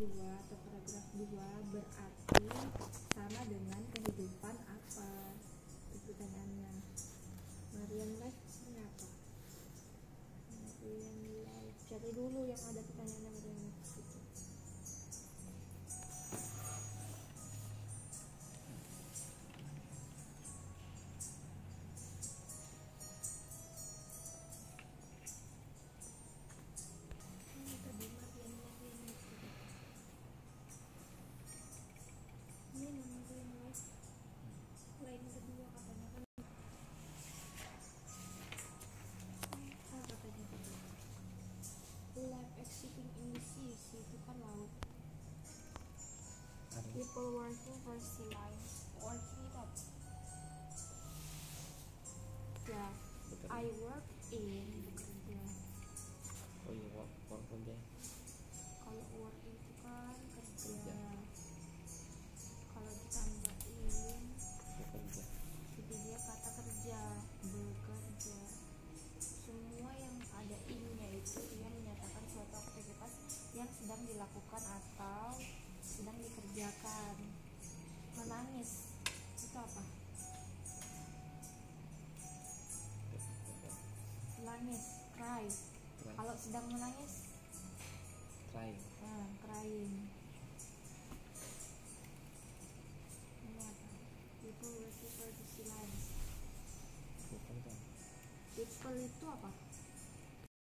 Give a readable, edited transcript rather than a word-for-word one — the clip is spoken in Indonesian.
2 atau paragraf 2 berarti sama dengan kehidupan apa? Itu pertanyaannya. Marian Life ini apa? Marian Life, cari dulu yang ada pertanyaannya Marian Life gitu. People working for sea life. Working it up. Ya, Betul. I work in bekerja. Oh iya, work kerja. Kalau work itu kan kerja. Kerja. Kalau ditambahin Bekerja. jadi dia kata kerja, bekerja. Semua yang ada in-nya itu dia menyatakan suatu aktivitas yang sedang dilakukan atau sedang dikerjakan. Menangis itu apa? Menangis, cry. Kalau sedang menangis, Crying. crying.